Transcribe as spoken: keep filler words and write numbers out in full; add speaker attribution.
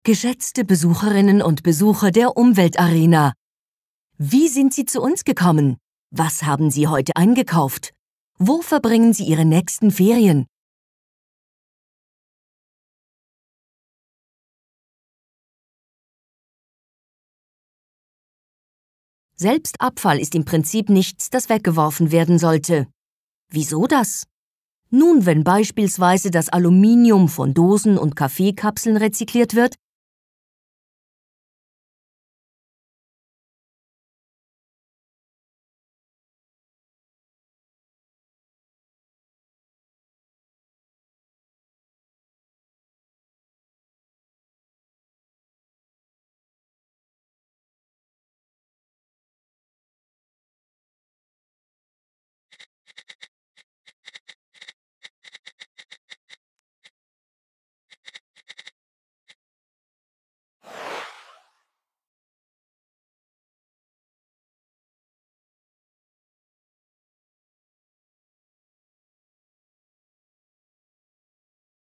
Speaker 1: Geschätzte Besucherinnen und Besucher der Umwelt Arena, wie sind Sie zu uns gekommen? Was haben Sie heute eingekauft? Wo verbringen Sie Ihre nächsten Ferien? Selbst Abfall ist im Prinzip nichts, das weggeworfen werden sollte. Wieso das? Nun, wenn beispielsweise das Aluminium von Dosen und Kaffeekapseln rezykliert wird,